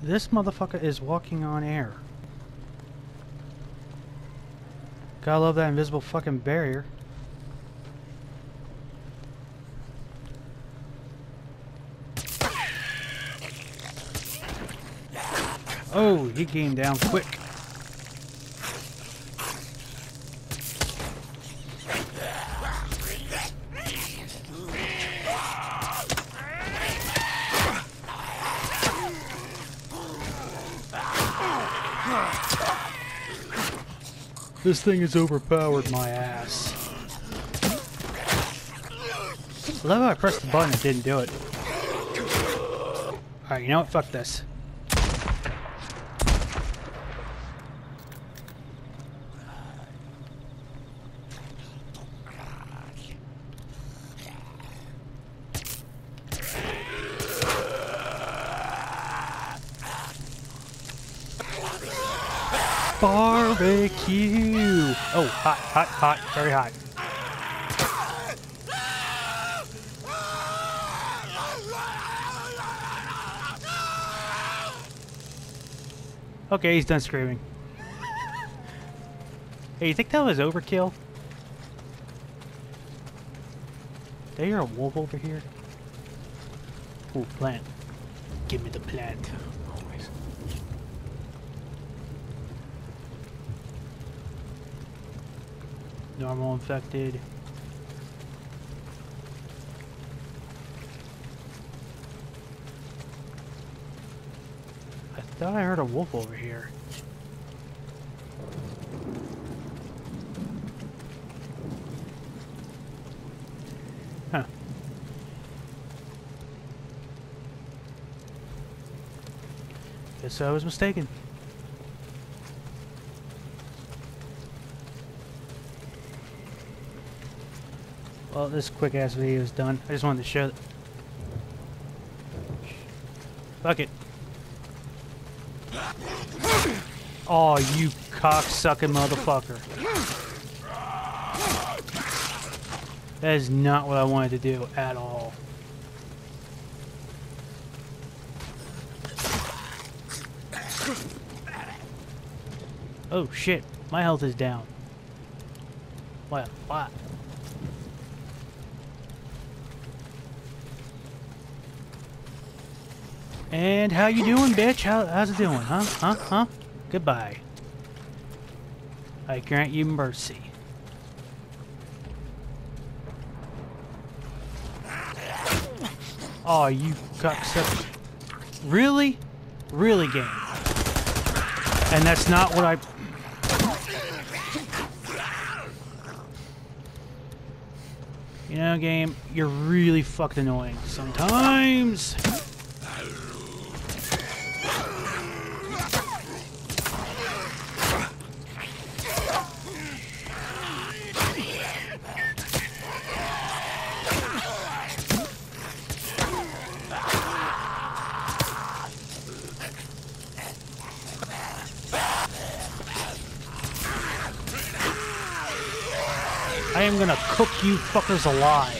This motherfucker is walking on air. Gotta love that invisible fucking barrier. Oh, he came down quick. This thing has overpowered my ass. I love how I pressed the button and didn't do it. Alright, you know what? Fuck this. Barbecue! Oh, hot, hot, hot, very hot. Okay, he's done screaming. Hey, you think that was overkill? Did I hear a wolf over here? Ooh, plant. Give me the plant. Always. Normal infected. I thought I heard a wolf over here. Huh. Guess I was mistaken. Well, this quick ass video is done. I just wanted to show. Fuck it. Oh, you cocksucking motherfucker. That is not what I wanted to do at all. Oh shit, my health is down. What? What? And how you doing, bitch? How's it doing, huh? Huh? Goodbye. I grant you mercy. Oh, you cocksucker. Really? Really, game? And that's not what I... You know, game, you're really fucking annoying sometimes. I am gonna cook you fuckers alive.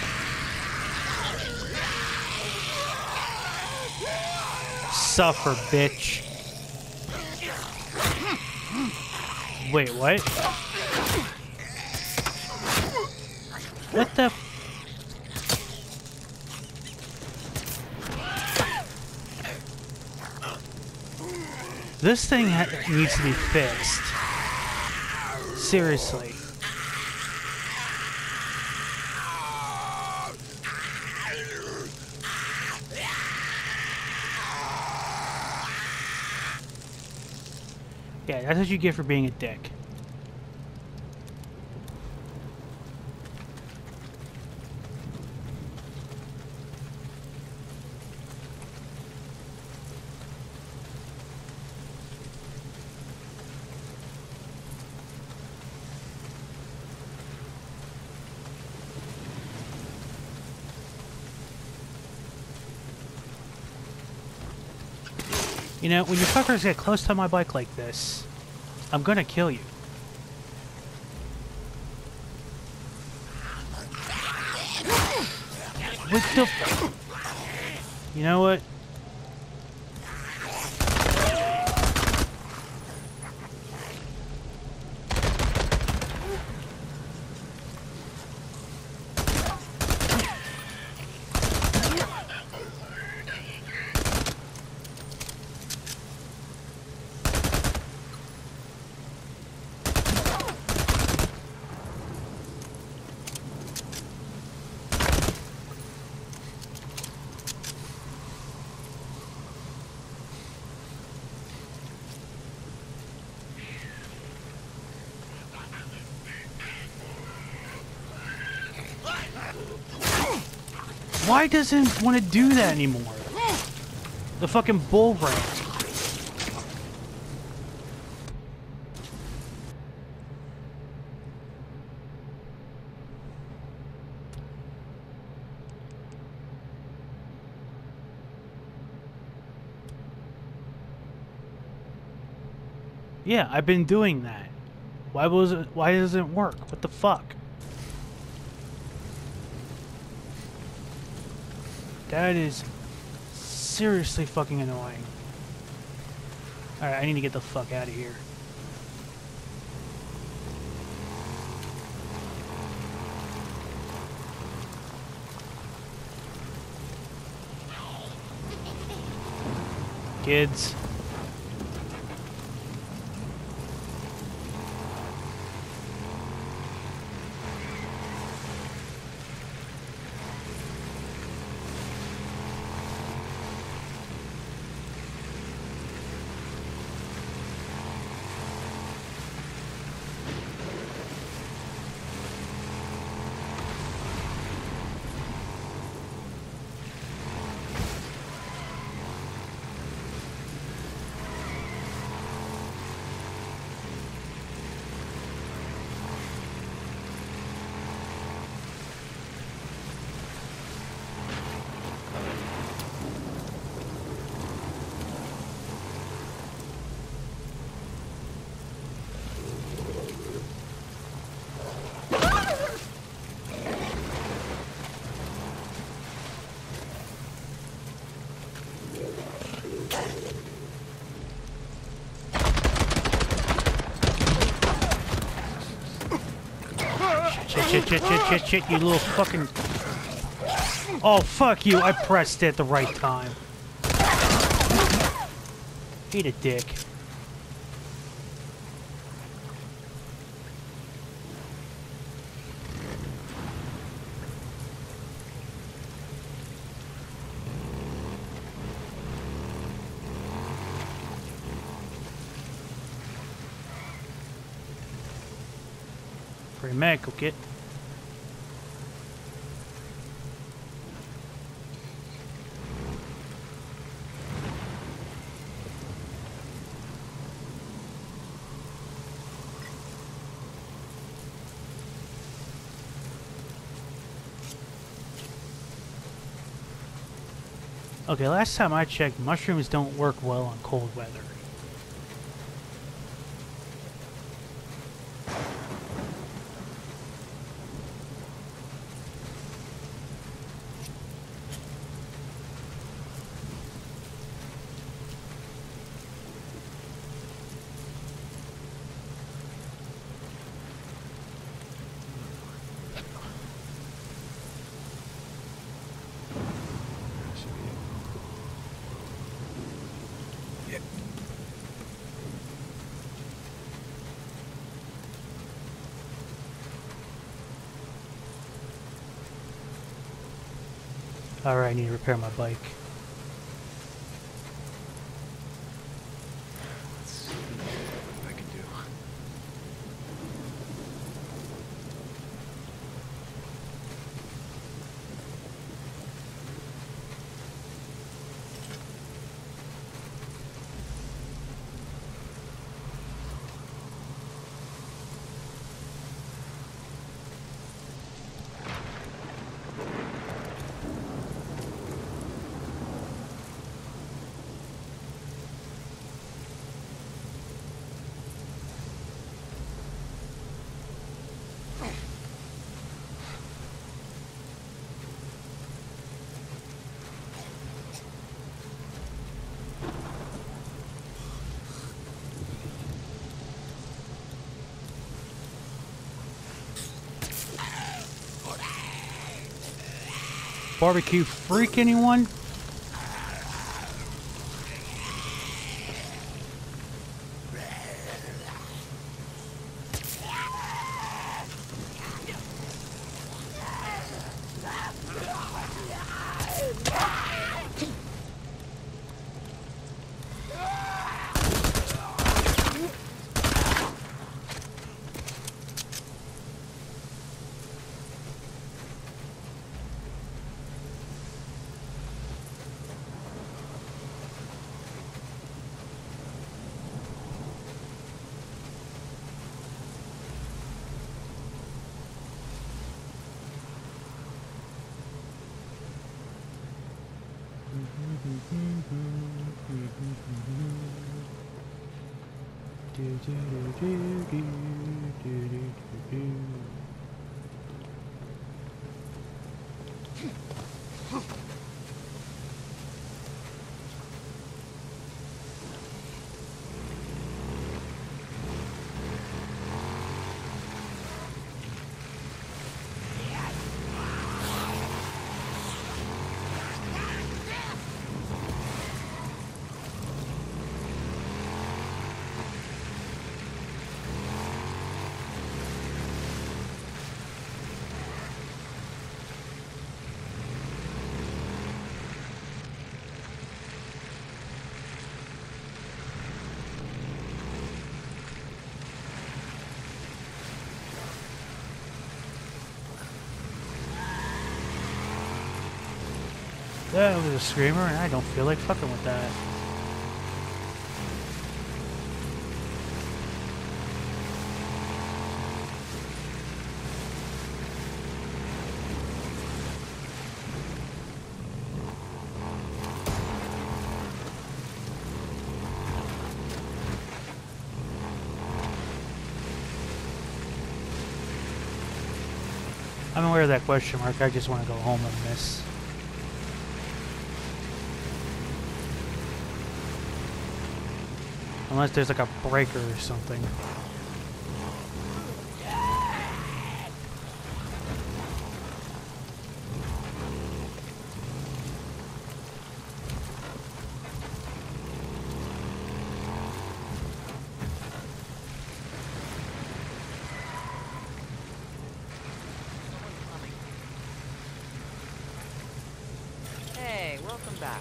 Suffer, bitch. Wait, what? What the... This thing needs to be fixed. Seriously. Yeah, that's what you get for being a dick. You know, when you fuckers get close to my bike like this, I'm gonna kill you. What the... You know what? Why doesn't it want to do that anymore? The fucking bull ring. Yeah, I've been doing that. Why doesn't it work? What the fuck? That is seriously fucking annoying. Alright, I need to get the fuck out of here. Kids. Shit, you little fucking... Oh, fuck you, I pressed it at the right time. Eat a dick. Pretty medical kit. Okay, last time I checked, mushrooms don't work well on cold weather. Alright, I need to repair my bike. Let's see what I can do. Barbecue freak, anyone? That was a screamer, and I don't feel like fucking with that. I'm aware of that question mark. I just want to go home and miss. Unless there's like a breaker or something. Hey, welcome back.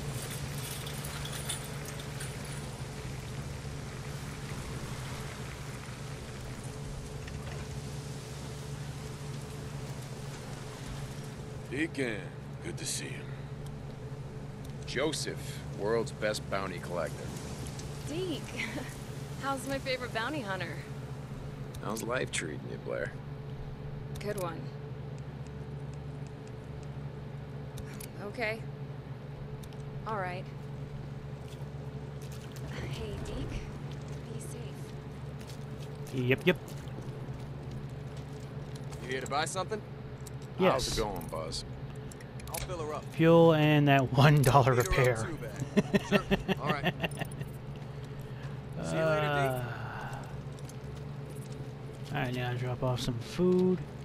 Deacon, good to see you. Joseph, world's best bounty collector. Deke, how's my favorite bounty hunter? How's life treating you, Blair? Good one. Okay. All right. Hey, Deke, be safe. Yep. You here to buy something? Yes. How's it going, Buzz? I'll fill her up. Fuel and that $1 Feed her up repair. too, man. Sure. All right. See you later, Deke. Alright, now drop off some food.